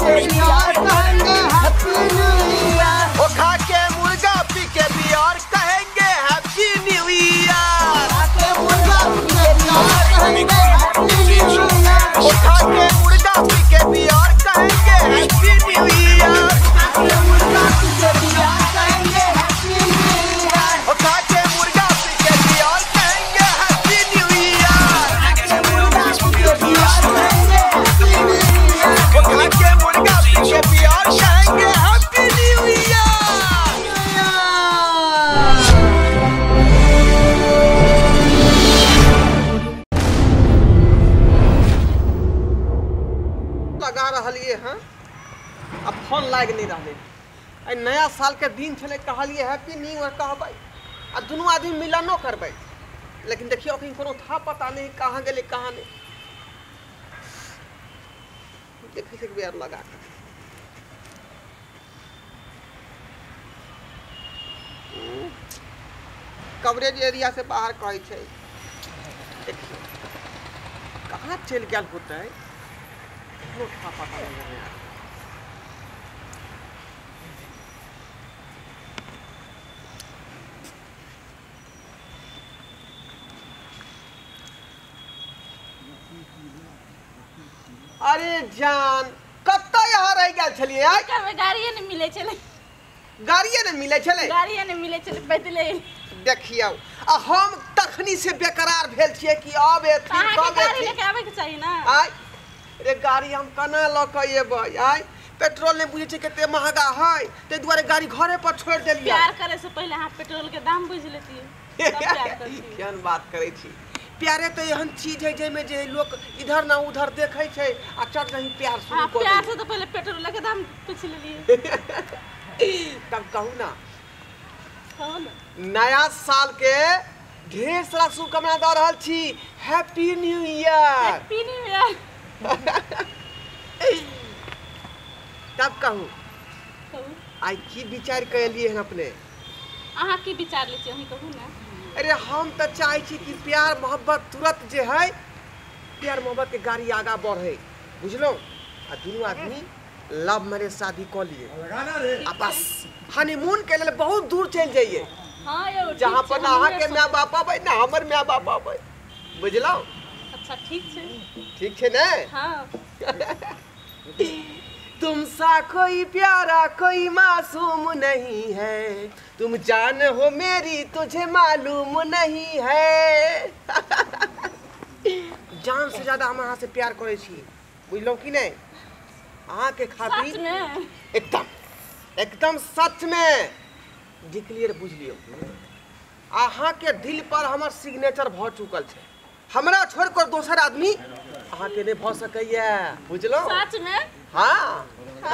के बियर कहेंगे happy new year. वो खा के मुर्गा पी के बियर कहेंगे हैप्पी न्यू ईयर। खा के मुर्गा पी के बियर कहेंगे हैप्पी न्यू ईयर। वो खा के मुर्गा पी के बियर कहेंगे हैप्पी न्यू ईयर। खा के मुर्गा पी के बियर कहेंगे हैप्पी न्यू ईयर। वो खा के मुर्गा पी के बियर कहेंगे हैप्पी न्यू ईयर। खा के मुर्गा पी के बियर कहेंगे हैप्पी न्यू ईयर। वो खा के मुर्गा पी के बियर कहेंगे हैप्पी न्यू ईयर। लगा रहलिए हैं अब फोन लाग नहीं रहे। नया साल के दिन चले कहलिए हैप्पी न्यू ईयर कहबै आ दुनू आदमी मिलनो करबै, लेकिन देखियो कहीं कोनो था पता नहीं कहाँ गेले कहाँ नहीं। देखे से बेर लगा के कवरेज एरिया से बाहर कहै छै। देखियो कहाँ चल गया होता है कोनो था पता नहीं। अरे जान कत्ता यहाँ रह गया छलिए आइ करबे गाड़िए ने मिले चले। गाड़िए ने मिले छले। गाड़िए ने मिले चले पैदले। देखियो आ हम तखनी से बेकरार भेल छिए कि अब एथि कहाँ कब के गाड़ी एथि लेके आवे के चाहिए ना। आइ रे गाड़ी हम कना ल के एबै आइ पेट्रोल ने बुझे छै कते महंगा है ते दुआरे गाड़ी घरे पर छोड़ देलिए। प्यार करे से पहले हां पेट्रोल के दाम बुझ लेती तब प्यार करती। केहन बात करे छी। प्यारे तो एहन चीज है जेमे जे लोग इधर ना उधर देखे छै आ चट नहीं प्यार शुरू हां कर दे। प्यार से तो पहले पेट्रोल के दाम पूछ लेलिए। तब कहू ना हां ना नया साल के ढेर सारा शुभकामना दे रहल छी। Happy new year. Happy new year. तब कहू कहू आई की विचार कैलिए हन अपने। अहाँ की विचार ले छी अहीं कहू ना। अरे हम तो चाहे छी कि प्यार मोहब्बत तुरंत जे है प्यार मोहब्बत के गाड़ी आगा बढ़े बुझलो आ दुनू आदमी लव मैरिज शादी कर लिए आ बस हनीमून के लिए बहुत दूर चल जाइए। हां यो जहाँ पर ना अहाँ के माँ बाप आबै ना हमर माँ बाप आबै बुझलो। अच्छा ठीक छे। ठीक छे ने। हां तुमसा कोई प्यारा कोई मासूम नहीं है, तुम जान हो मेरी तुझे मालूम नहीं है। जान से ज्यादा हम अहाँ से प्यार करे छी बुझलो कि नहीं। अहाँ के खातिर सच में एकदम एकदम सच में डिक्लेयर बुझ लियो। अहाँ के दिल पर हमर सिग्नेचर भ चुकल छे। हमरा छोड़ कर दोसर आदमी अहाँ के नहीं भ सकैया बुझलो। सच में हाँ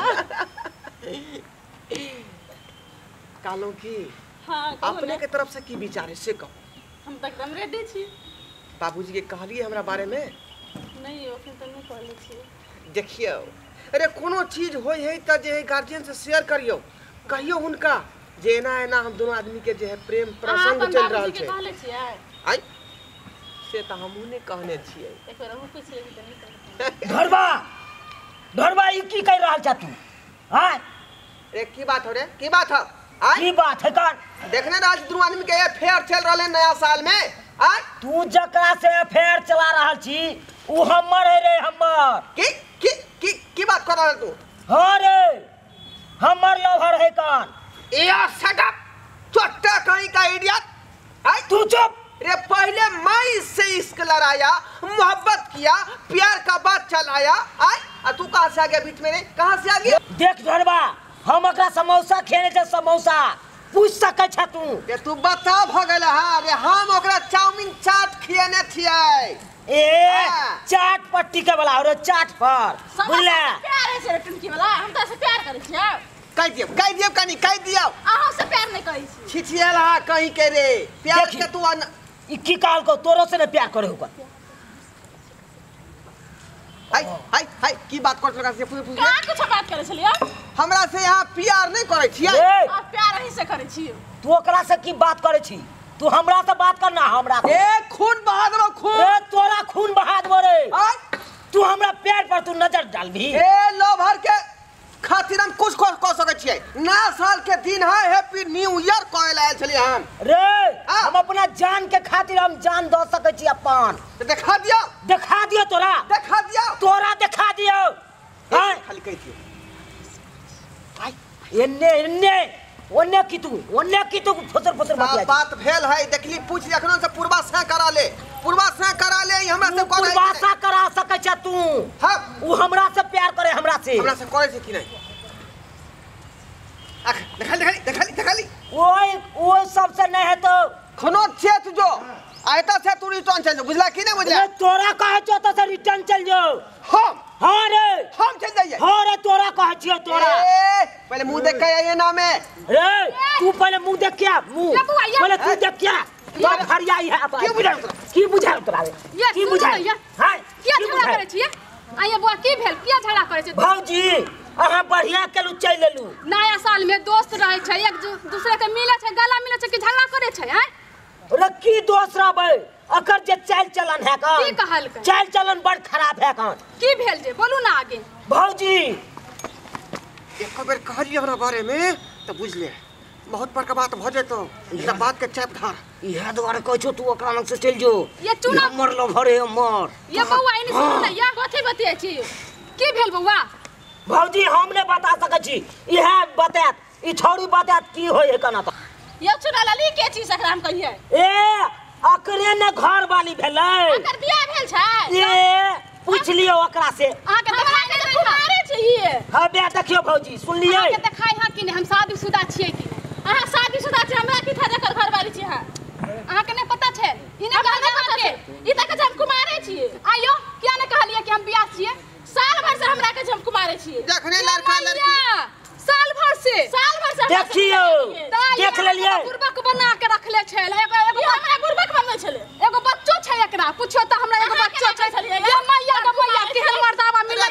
कहलूँ कि हां अपने के तरफ से की विचार है से कहो। हम तक एकदम रेडी छी। बाबूजी के कहलिए हमरा बारे में नहीं ओके तो नहीं कहले छी। देखियो अरे कोनो चीज होय है त जे गार्जियन से शेयर करियो कहियो उनका जे एना एना हम दोनों आदमी के जे है प्रेम प्रसंग चल रहल छे। कहले छियै आई से त हमहू ने कहने छियै। एक बार हम पूछ लेबी त नहीं कहले। घरबा घरबा ई की कह रहल छ तू। हां रे की बात हो रे की बात है आई की बात है कर देखने राज दोनों आदमी के अफेयर चल रहले नया साल में। आई तू जकरा से अफेयर चला रहल छी उ हमर है रे हमर। की बात कर रहल तू। हां रे हमर लवर है कान। ए शट अप छोटा कहीं का इडियट। आई तू चुप। रे पहले मैं इससे इश्क लड़ाया मोहब्बत किया प्यार का बात चलाया आई आ तू कहाँ से आ गया बीच में रे कहाँ से आ गया। देख घरबा हम ओकरा समोसा खेने छ समोसा पूछ सकै छ तू। रे तू बता भ गेल हां रे हम ओकरा चाउमीन चाट खियाने छियै। ए चाट पट्टी के वाला रे चाट पर बुझले। प्यार है से टुनकी वाला हम तो से प्यार करे छियै। कह दियो कनी कह दियो। अहाँ से प्यार नहीं करै छी। छिछियाला कहीं के रे प्यार देखी। के तू ई की काल को तोरो से ने प्यार करे होकर। हाय हाय हाय की बात कर लगा से पूछ का कुछ बात करे छलियै। हमरा से यहाँ प्यार नहीं करे छियै। ए आप प्यार ही से करे छी। तू ओकरा से की बात करे छी। तू हमरा से बात करना हमरा से। ए खून बहा दो खून। ए तोरा खून बहा देबो रे। आई तू हमरा पैर पर तू नजर डालबी। ए लोभर के खातिर हम कुछ कह सकै छियै। नया साल के दिन है, हैप्पी न्यू ईयर कहल आयल छलियै हम। रे हम अपना जान के खातिर हम जान दे सकै छी अपन। तो दिखा दियो तोरा दिखा दियो हां खाली कह दियो। एन्ने ओन्ने की तू फसर बतिया बात भेल है, देखली पूछ अखनो से पूर्वाशा करा ले हमरा से कौन पूर्वाशा करा सकै छ तू। हां उ हमरा से प्यार करे, हमरा से करे से कि नहीं। आख देखली ओए सबसे नहीं है तो खनो छे तू जो आयता से तू रिटर्न चल जो, बुझला कि नहीं बुझला। तोरा कहे छ तो से रिटर्न चल जो। हम चल जाइए। हां रे तोरा कहे छियो तोरा। पहले मुंह देख के आइए ना में। रे तू पहले मुंह देख क्या पहले तू देख क्या तो फरियाई है की बुझाल तोरा ये की बुझाल हां किया झगड़ा करे छिए। आइए बुआ की भेल, किया झगड़ा करे छिए। भौजी अहाँ बढ़िया केलु चल लेलु। नया साल में दोस्त रहे छै, एक दूसरे के मिले छै, गला मिले छै कि झगड़ा करे छै। हैं रे की दोस्त रहबै, अकर जे चाल चलन है का की कहल के चाल चलन बड़ खराब है का। की भेल जे बोलू ना आगे। भौजी एक बेर कहलिए हमरा बारे में तो बुझ ले, बहुत बड़का बात भ जेतो। इस बात के चैप धार इहे द्वारा कहै छौ तू ओकरा लग से चल जो। ये चुना मरलो भरे मर ये बौआ इनी सुन ना या कथि बतियै छी। की भेल बौआ। भौजी हम ने बता सकै छी, इहे बतात ई छोड़ी बतात की होय है कना। त ये चुना लली के छी सकरा हम कहिए। ए अकरे ने घर वाली भेलै, अकर बियाह भेल छै। ए पूछ लियो ओकरा से। आ के देखा के कुमारे छिए। हां बे देखियो भौजी सुन लियो। के देखाई हां कि हम शादीशुदा छिए कि नहीं। अहाँ शादीशुदा छी, हमरा की था जकर घर वाली छी। अहाँ के नहीं पता छै, इने कहले पता छै। ई तक हम कुमारे छिए। आइयो किया ने कहलिए कि हम बियाह छिए। साल भर से हमरा के हम कुमारे छिए। जखने लड़का लड़की साल भर से देखियो देख लेलिए। बुर्बक बना के रखले छै। एगो हमरा बुर्बक बनबै छले। एगो बच्चो छै एकरा, पूछियो त हमरा एगो बच्चो छै। ये मैया केहन मर्दावा मिलल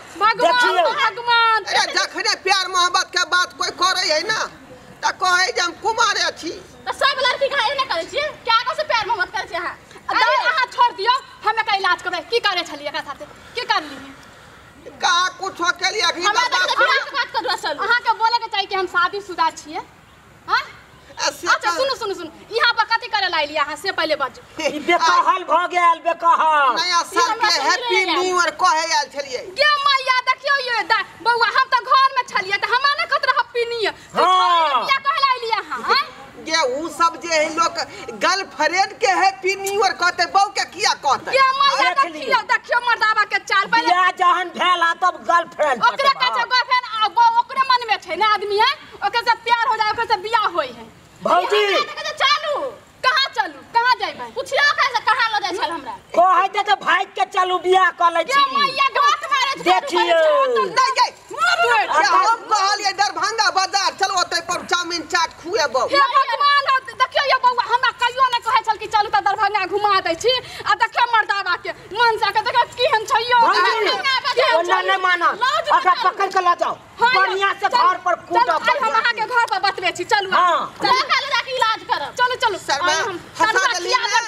भगवान। अरे जखने प्यार मोहब्बत के बात कोई करे है ना त कहे जे हम कुमारे छी। त सब लड़की का एने करे छी, क्या को से प्यार मोहब्बत करे छी। अहाँ छोड़ दियो, हमें का इलाज करबै। की करे छलिए एकरा साथे, की करली का कुछ के लिए अभी बात करू। असल अहाँ के बोले के चाहिए कि हम शादीशुदा छिए। हां अच्छा सुनु यहाँ पर कथि करे लाइली अहाँ से पहले बाजू। ई बेकहल भ गेल बेकहल। नया साल के हैप्पी न्यू ईयर कहे आयल छलिए। गे मैया देखियो ये बौआ हम त घर में छलिए त हमरा ने कत हैप्पी न्यू ईयर क्या कहे लाइली अहाँ। हैं गे उ सब जे है लोग गर्लफ्रेंड के हैप्पी न्यू ईयर कहते, बहू के किया कहते। गे मैया देखियो मर्दावा के चाल पहले या जहन भेला तब गर्लफ्रेंड ओकरे का छै गर्लफ्रेंड ओकरे मन में छै ना आदमी है। ओकरे से प्यार हो जाए, ओकरे से बियाह होई है। भौजी चालू कहां जाइबै पूछियो कैसे कहां ल जाय छल हमरा। कहै त भाई के चलू बियाह क लै छी। मैया गात मारे देखियो नहीं गई हम कहलिए दरभंगा बाजार चलो ओते पर चाउमीन चाट खुएबो। हे भगवान देखियो ये बौआ हमरा कहियो ने कहै छल कि चलू त दरभंगा घुमा दै छी। आ देखियो मर्दावा के मन से के देखियो केहन छैयो। ओना नहीं माना, अकरा पकड़ के ला जाओ बढ़िया से घर पर कूटा। हम अहाँ के घर पर बतबे छी। चलू चलो काल जाके इलाज करब। चलो शर्मा हंसा देली ना।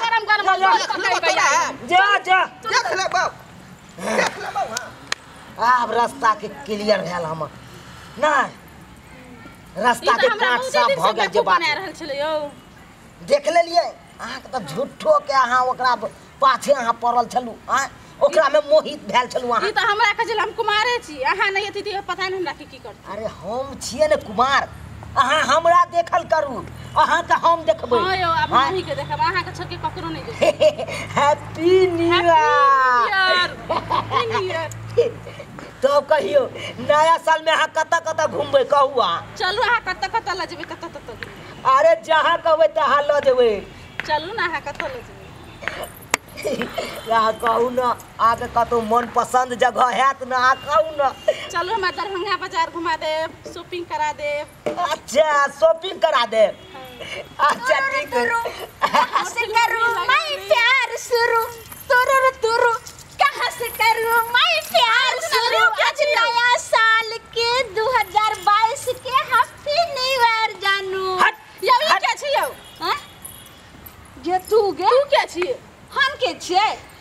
गरम जा देख ले बाबू अब रास्ता के क्लियर भेल हम नहीं। रास्ता के काट साफ भ गेल जे बात बना रहल छले यौ। देख लेलिए अहाँ के त झूठो के अहाँ ओकरा पाछे अहाँ पड़ल छलू। ओकरा में मोहित भेल छलू अहाँ। ई त हमरा कहल हम कुमारे छी, अहाँ नहीं एती त पता नहीं हमरा की करत। अरे हम छिए ने कुमार, अहाँ हमरा देखल करू, अहाँ के हम देखबै। हां यौ अब नहीं के देखब, अहाँ के छोड़ के ककरो नहीं देख। Happy new year. तो कहियो नया साल में अहाँ कत घूमबै कहू अहाँ। चलू अहाँ कत ल जेबै तत। अरे जहाँ कहबै तहाँ ल जेबै। चलू ना अहाँ कत ल जेबै। कहू न आगे कतौ मन पसंद जगह हैत न आ कहू न। चलो हम दरभंगा बाजार घुमा दे, शॉपिंग करा दे। अच्छा शॉपिंग करा दे। अच्छा ठीक है। से करूं मैं प्यार शुरू तुरु कहां से करूं मैं प्यार शुरू। आज नया साल के 2022 के हैप्पी न्यू ईयर जानू। यौ ई के छियौ? हैं गे तू क्या छियै? हम के छियै?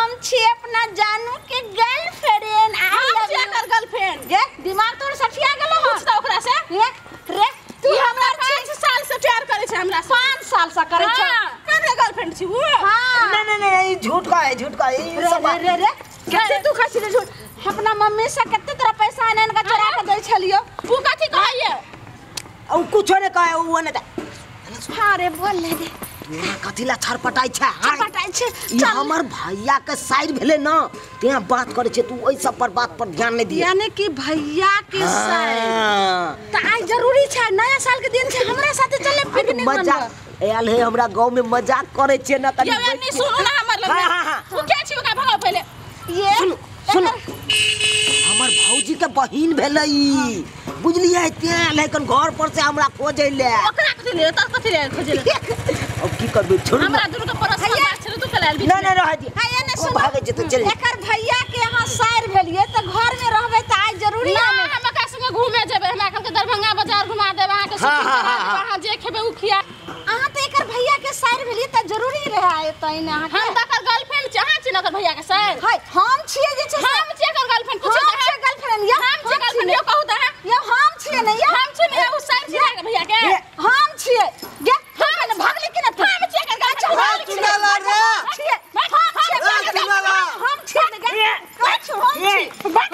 हम छी अपना जानू के गर्लफ्रेंड। हम छी एकर गर्लफ्रेंड। गे दिमाग तोर सठिया गेलो ह। पूछ त ओकरा से। रे तू हमरा 5 साल से प्यार करे छै हमरा से। 5 साल से करे छ। केने गर्लफ्रेंड छी वो? हां नहीं झूठ का है, झूठ का है। ये सब रे कते तू खसी रे झूठ। अपना मम्मी से कते तेरा पैसा आने का चोरा के दे छलियो। तू कथि कहैये? औ कुछ ने कहे वो ने। हां रे बोल ले दे। कथिला छरपटाई छै। छरपटाई छै। ये हमर भैया के साइड भेले ना। ते बात करे छै तू ओइ सब पर बात पर ध्यान नहीं दिया। यानी कि भैया के साइड। त आई जरूरी छै नया साल के दिन छै हमरा साथे चले पिकनिक मजाक आयल है हमरा गांव में मजाक करे छै ना तनी। ये नहीं सुनो ना हमर लग। हां तू के छी ओकरा भगाओ पहले। ये सुनो हमर भौजी के बहिन भेलई बुझलिए ते लेकिन घर पर से हमरा खोजे ले। ओकरा कथि ले त कथि ले खोजे ले? अब की करबे छोड़। हमरा दुनु के परस छले तू कलाल भी। नहीं रह दी। हां ये ने सुनो भागे जे तो चल। एकर भैया के यहां साइर भेलिए त घर में रहबे त आज जरूरी ना है। हम का संगे घूमे जेबे। हमरा कल के दरभंगा बाजार घुमा देबे। अहाँ के वहां जे खेबे उ खिया। अहाँ त एकर भैया के साइर भेलिए त जरूरी रहे आए त इन अहाँ हम त कर गर्लफ्रेंड छी। अहाँ छी न कर भैया के साथ। हाय हम छिए जे छै हम छी कर गर्लफ्रेंड कुछ हम छिए गर्लफ्रेंड या हम छी गर्लफ्रेंड यो कहू त है। या हम छिए न या हम छी न उ साइड छी भैया के। हम छिए गे हम भागली कि न तू। हम छी कर गर्लफ्रेंड। चुनाला रे। छिए हम छिए चुनाला। हम छिए न गे कछ हम छिए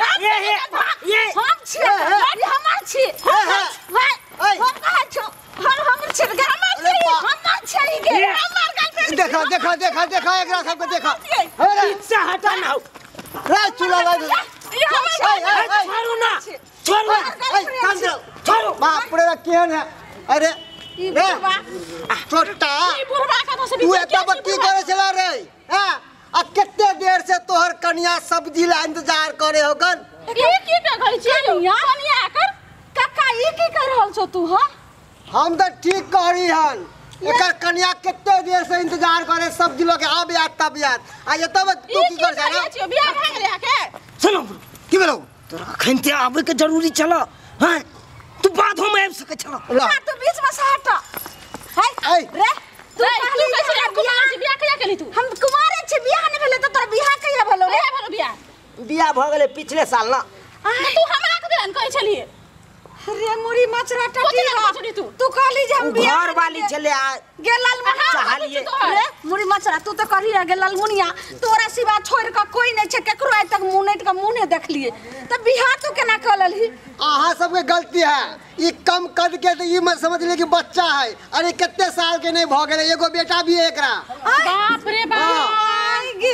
हम छिए ये हमार छिए हम कहा छो हम छिए गे हम छिए गे हमार गर्लफ्रेंड। देखा एकरा सबके देखा। से हटा ना। रे चुनाला रे। छोड़ो ना। छोड़ो कान दो। छोड़ो बाप रे केहन है। अरे ई रे बुढ़वा छोटा ई बुढ़वा का से तू एत बत्ती करे चला रे। हां आ कितने देर से तोहर कन्या सब्जी ला इंतजार करे होगन। ये की कर छी कनिया कर? काका ई की कर रहल छो तू ह? हम तो ठीक कह रही हन। एकर कन्या कितने देर से इंतजार करे सब्जी लोग आब याद तब याद। आ ये तब तू की कर जाना? छी बियाह भ गेले आके। सुनो की भेलो? तोरा खनते आवे के जरूरी चला। हां तू बाद हम आब सके चला। तू बीच में से हट। हाय रे तू तू कैसे कुमार छी बियाह कहिया केली तू? हम कुमारे छी बियाह नहीं भेले त तोर बियाह कहिया भेलो रे? कहिया भेलो बियाह? बियाह भ गेले पिछले साल ना। तू हमरा के देन कहै छलिए। रे मुड़ी मचरा टटी कथि तू? तू कहली जे हम बियाह घर वाली चले आ गे लालमुनिया चाहलिए। रे मुड़ी मचरा तू तो कहली गे लालमुनिया तोरा सिवा छोड़ के कोई नहीं छे केकरो आज तक मुंह नहीं का मुंह नहीं देखलिए त बियाह तू केना करलही? आहा सबके गलती है। ई कम कद के तो ई मत समझ ले कि बच्चा है। अरे कितने साल के नहीं भ गेले। एगो बेटा भी है एकरा। बाप रे बाप। आई गे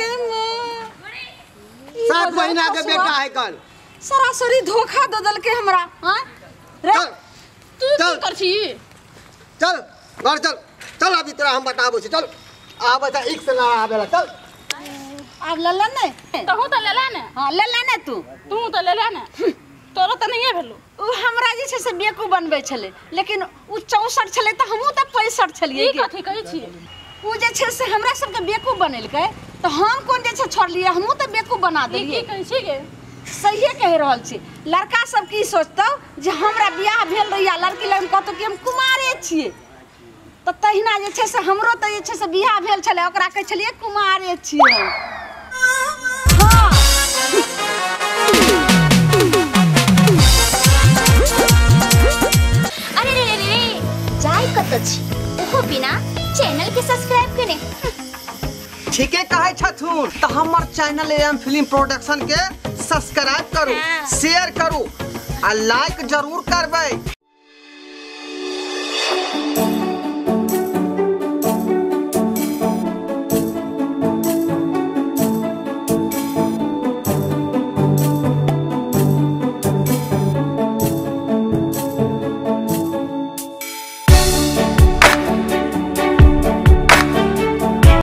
7 महीना के बेटा है कल। सरासरी धोखा दे दल के हमरा। हां रे चल तू की कर छी? चल घर चल। चल अभी तेरा हम बताबो छी। चल आ बता एक से ना आवेला। चल अब लल्ला नहीं तहू त लेला ने। हां लल्ला नहीं तू त लेला ने। तोरो त नहीं भेलो। उ हमरा जे छै से बेकू बनबै छले लेकिन उ 64 छले त हमहू त 65 छलिए ई कथि कहै छी? उ जे छै से हमरा सबके बेकू बनेलकै त हम कोन जे छै छोड़लिए हमहू त बेकू बना ई देलिए। की कहै छी गे? सही कह रहल छी। लड़का सब की सोचतौ जे हमरा बियाह भेल रहिया लड़की लग कहतो कि हम कुमारे छिए त तहिना जे छै से हमरो त जे छै से बियाह भेल छले ओकरा कहै छलिए कुमारे छिए। हां अरे रे रे रे जाय कत छी ओहो बिना चैनल के सब्सक्राइब करे। ठीके कहे छथुन तो हमर चैनल एम फिल्म प्रोडक्शन के सब्सक्राइब करू शेयर करू आ लाइक जरूर करबै।